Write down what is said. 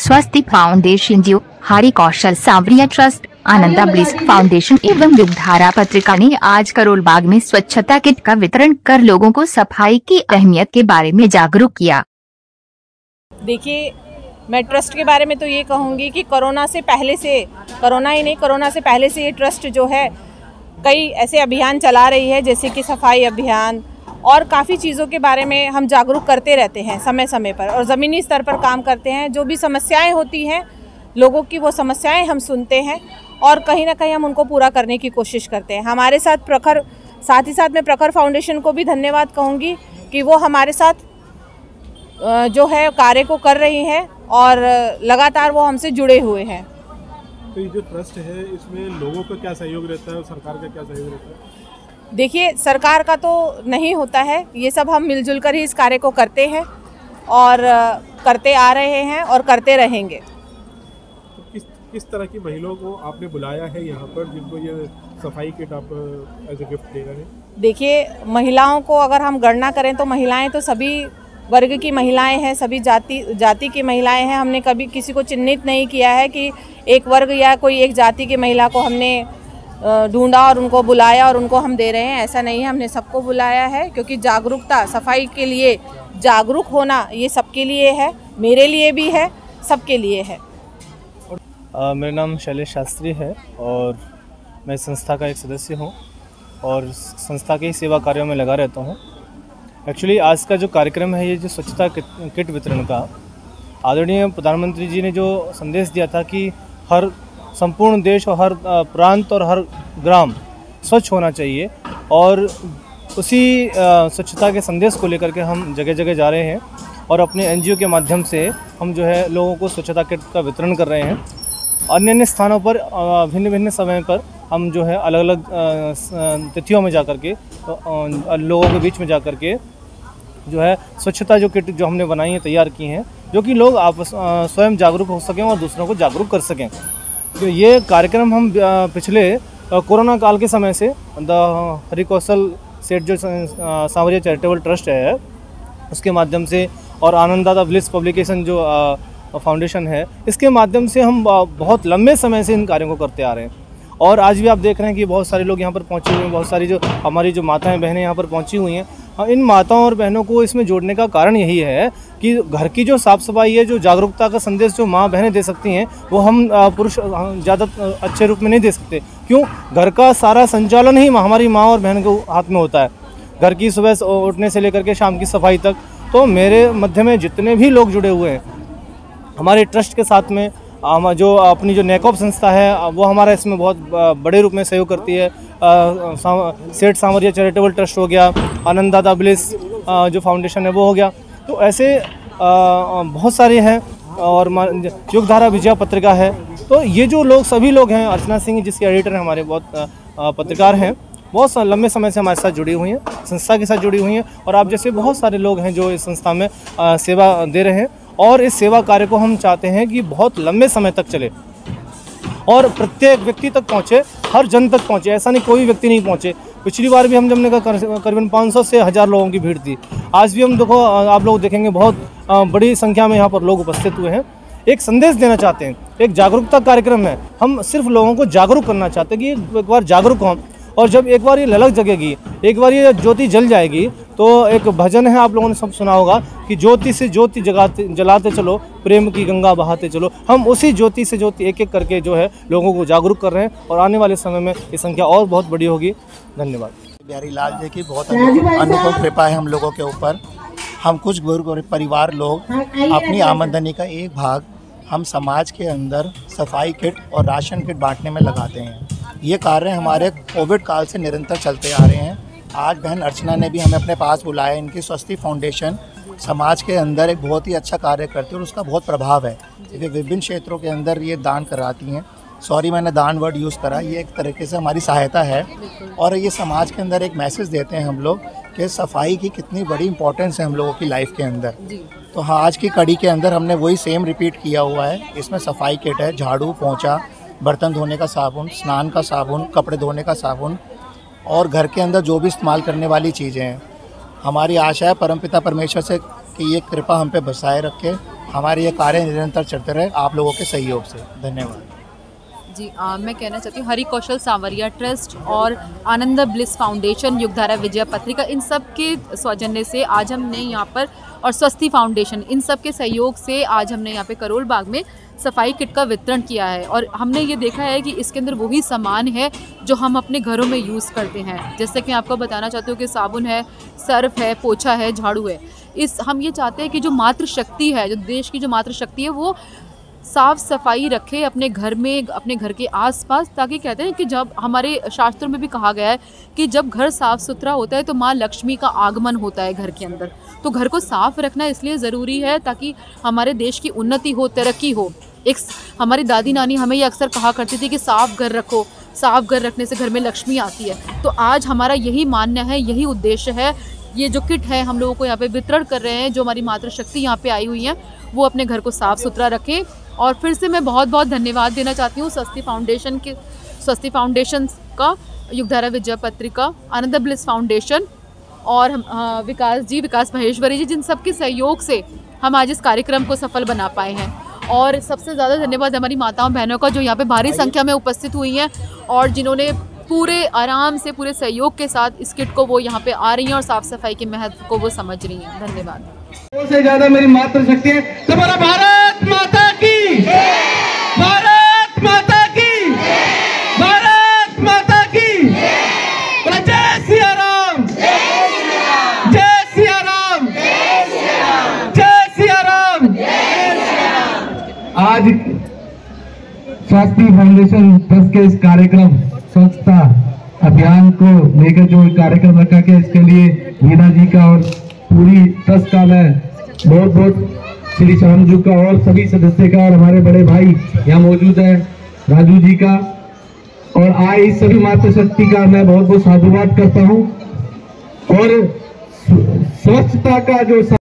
स्वस्ति फाउंडेशन जियो, Hari Kaushal Sanwariya trust, Ananda bliss foundation एवं युगधारा पत्रिका ने आज करोल बाग में स्वच्छता किट का वितरण कर लोगों को सफाई की अहमियत के बारे में जागरूक किया। देखिए, मैं ट्रस्ट के बारे में तो ये कहूँगी कि कोरोना से पहले से ये ट्रस्ट जो है कई ऐसे अभियान चला रही है, जैसे कि सफाई अभियान और काफ़ी चीज़ों के बारे में हम जागरूक करते रहते हैं समय समय पर, और ज़मीनी स्तर पर काम करते हैं। जो भी समस्याएं होती हैं लोगों की, वो समस्याएं हम सुनते हैं और कहीं ना कहीं हम उनको पूरा करने की कोशिश करते हैं। हमारे साथ साथ ही साथ मैं प्रखर फाउंडेशन को भी धन्यवाद कहूँगी कि वो हमारे साथ जो है कार्य को कर रही हैं और लगातार वो हमसे जुड़े हुए हैं। तो ये जो ट्रस्ट है, इसमें लोगों का क्या सहयोग रहता है और सरकार का क्या सहयोग रहता है? देखिए, सरकार का तो नहीं होता है, ये सब हम मिलजुल कर ही इस कार्य को करते हैं और करते आ रहे हैं और करते रहेंगे। तो किस तरह की महिलाओं को आपने बुलाया है यहाँ पर, जिनको ये सफाई किट आप एज ए गिफ्ट दे रहे हैं? देखिए, महिलाओं को अगर हम गणना करें तो महिलाएं तो सभी वर्ग की महिलाएं हैं, सभी जाति की महिलाएं हैं। हमने कभी किसी को चिन्हित नहीं किया है कि एक वर्ग या कोई एक जाति की महिला को हमने ढूंढा और उनको बुलाया और उनको हम दे रहे हैं, ऐसा नहीं है। हमने सबको बुलाया है क्योंकि जागरूकता, सफाई के लिए जागरूक होना ये सबके लिए है, मेरे लिए भी है, सबके लिए है। मेरा नाम शैलेश शास्त्री है और मैं संस्था का एक सदस्य हूँ और संस्था के ही सेवा कार्यों में लगा रहता हूँ। एक्चुअली आज का जो कार्यक्रम है, ये जो स्वच्छता किट वितरण का, आदरणीय प्रधानमंत्री जी ने जो संदेश दिया था कि हर संपूर्ण देश और हर प्रांत और हर ग्राम स्वच्छ होना चाहिए, और उसी स्वच्छता के संदेश को लेकर के हम जगह जगह जा रहे हैं और अपने एनजीओ के माध्यम से हम जो है लोगों को स्वच्छता किट का वितरण कर रहे हैं। अन्य अन्य स्थानों पर भिन्न भिन्न समय पर हम जो है अलग अलग तिथियों में जाकर के लोगों के बीच में जाकर के जो है स्वच्छता जो किट जो हमने बनाई है, तैयार की हैं, जो कि लोग स्वयं जागरूक हो सकें और दूसरों को जागरूक कर सकें। तो ये कार्यक्रम हम पिछले कोरोना काल के समय से द हरि कौशल सेठ जो सांवरिया चैरिटेबल ट्रस्ट है, उसके माध्यम से, और आनंदा ब्लिस पब्लिकेशन जो फाउंडेशन है, इसके माध्यम से हम बहुत लंबे समय से इन कार्यों को करते आ रहे हैं। और आज भी आप देख रहे हैं कि बहुत सारे लोग यहाँ पर पहुँचे हुए हैं, बहुत सारी जो हमारी जो माताएं बहनें यहाँ पर पहुँची हुई हैं। इन माताओं और बहनों को इसमें जोड़ने का कारण यही है कि घर की जो साफ़ सफाई है, जो जागरूकता का संदेश जो माँ बहनें दे सकती हैं, वो हम पुरुष ज़्यादा अच्छे रूप में नहीं दे सकते। क्यों? घर का सारा संचालन ही हमारी माँ और बहन के हाथ में होता है, घर की सुबह उठने से लेकर के शाम की सफाई तक। तो मेरे मध्य में जितने भी लोग जुड़े हुए हैं हमारे ट्रस्ट के साथ में, जो अपनी जो नेकॉप संस्था है वो हमारा इसमें बहुत बड़े रूप में सहयोग करती है। सेठ सांवरिया चैरिटेबल ट्रस्ट हो गया, आनंदा ब्लिस जो फाउंडेशन है वो हो गया। तो ऐसे बहुत सारे हैं, और युगधारा विजया पत्रिका है। तो ये जो लोग, सभी लोग हैं, अर्चना सिंह जिसके एडिटर हैं हमारे, बहुत पत्रकार हैं, बहुत लंबे समय से हमारे साथ जुड़ी हुई हैं, संस्था के साथ जुड़ी हुई हैं। और आप जैसे बहुत सारे लोग हैं जो इस संस्था में सेवा दे रहे हैं, और इस सेवा कार्य को हम चाहते हैं कि बहुत लंबे समय तक चले और प्रत्येक व्यक्ति तक पहुँचे, हर जन तक पहुँचे। ऐसा नहीं कोई व्यक्ति नहीं पहुँचे। पिछली बार भी हमने कहा करीबन 500 से 1000 लोगों की भीड़ थी। आज भी हम देखो, आप लोग देखेंगे बहुत बड़ी संख्या में यहाँ पर लोग उपस्थित हुए हैं। एक संदेश देना चाहते हैं, एक जागरूकता कार्यक्रम है। हम सिर्फ लोगों को जागरूक करना चाहते हैं कि एक बार जागरूक हों, और जब एक बार ये ललक जगेगी, एक बार ये ज्योति जल जाएगी, तो एक भजन है, आप लोगों ने सब सुना होगा कि ज्योति से ज्योति जलाते चलो, प्रेम की गंगा बहाते चलो। हम उसी ज्योति से ज्योति एक एक करके जो है लोगों को जागरूक कर रहे हैं, और आने वाले समय में ये संख्या और बहुत बड़ी होगी। धन्यवाद। बिहारी लाल जी की बहुत अनुपम कृपा है हम लोगों के ऊपर। हम कुछ परिवार लोग अपनी आमदनी का एक भाग हम समाज के अंदर सफाई किट और राशन किट बांटने में लगाते हैं। ये कार्य हमारे कोविड काल से निरंतर चलते आ रहे हैं। आज बहन अर्चना ने भी हमें अपने पास बुलाया। इनकी स्वस्ति फाउंडेशन समाज के अंदर एक बहुत ही अच्छा कार्य करती है और उसका बहुत प्रभाव है। ये विभिन्न क्षेत्रों के अंदर ये दान कराती हैं। सॉरी, मैंने दान वर्ड यूज़ करा। ये एक तरीके से हमारी सहायता है, और ये समाज के अंदर एक मैसेज देते हैं हम लोग कि सफाई की कितनी बड़ी इंपॉर्टेंस है हम लोगों की लाइफ के अंदर। तो हाँ, आज की कड़ी के अंदर हमने वही सेम रिपीट किया हुआ है। इसमें सफाई किट है, झाड़ू, पोंछा, बर्तन धोने का साबुन, स्नान का साबुन, कपड़े धोने का साबुन, और घर के अंदर जो भी इस्तेमाल करने वाली चीज़ें हैं। हमारी आशा है परमपिता परमेश्वर से कि ये कृपा हम पे बरसाए रखे। हमारे ये कार्य निरंतर चलते रहे आप लोगों के सहयोग से। धन्यवाद जी। मैं कहना चाहती हूँ हरि कौशल सांवरिया ट्रस्ट और आनंदा ब्लिस फाउंडेशन, युगधारा विजय पत्रिका, इन सब के सौजन्य से आज हमने यहाँ पर, और स्वस्ति फाउंडेशन, इन सब के सहयोग से आज हमने यहाँ पे करोल बाग में सफाई किट का वितरण किया है। और हमने ये देखा है कि इसके अंदर वही सामान है जो हम अपने घरों में यूज़ करते हैं। जैसे कि मैं आपको बताना चाहती हूँ कि साबुन है, सर्फ है, पोछा है, झाड़ू है। हम ये चाहते हैं कि जो मातृशक्ति है, जो देश की जो मातृशक्ति है, वो साफ़ सफाई रखे अपने घर में, अपने घर के आसपास, ताकि कहते हैं कि जब हमारे शास्त्रों में भी कहा गया है कि जब घर साफ़ सुथरा होता है तो माँ लक्ष्मी का आगमन होता है घर के अंदर। तो घर को साफ़ रखना इसलिए ज़रूरी है ताकि हमारे देश की उन्नति हो, तरक्की हो। एक हमारी दादी नानी हमें ये अक्सर कहा करती थी कि साफ़ घर रखो, साफ़ घर रखने से घर में लक्ष्मी आती है। तो आज हमारा यही मानना है, यही उद्देश्य है। ये जो किट है हम लोगों को यहाँ पे वितरण कर रहे हैं, जो हमारी मातृशक्ति यहाँ पे आई हुई है वो अपने घर को साफ़ सुथरा रखें। और फिर से मैं बहुत बहुत धन्यवाद देना चाहती हूँ स्वस्ति फाउंडेशन का, युगधारा विजय पत्रिका, आनंदा ब्लिस फाउंडेशन और विकास महेश्वरी जी, जिन सब के सहयोग से हम आज इस कार्यक्रम को सफल बना पाए हैं। और सबसे ज़्यादा धन्यवाद हमारी माताओं बहनों का जो यहाँ पे भारी संख्या में उपस्थित हुई हैं और जिन्होंने पूरे आराम से, पूरे सहयोग के साथ इस किट को वो यहाँ पे आ रही हैं और साफ़ सफाई के महत्व को वो समझ रही हैं। धन्यवाद। से ज़्यादा मेरी मातृशक्ति है। तो बोलो भारत माता की, भारत माता की, भारत माता की। बोलो जय सिया राम, जय सिया राम, जय सिया राम। आज स्वस्ति फाउंडेशन ट्रस्ट के इस कार्यक्रम स्वच्छता अभियान को लेकर जो कार्यक्रम रखा गया, इसके लिए मीना जी का और पूरी ट्रस्ट का मैं बहुत बहुत श्री श्याम जी का और सभी सदस्य का और हमारे बड़े भाई यहाँ मौजूद है राजू जी का और आए इस सभी मातृशक्ति का मैं बहुत बहुत साधुवाद करता हूँ। और स्वच्छता का जो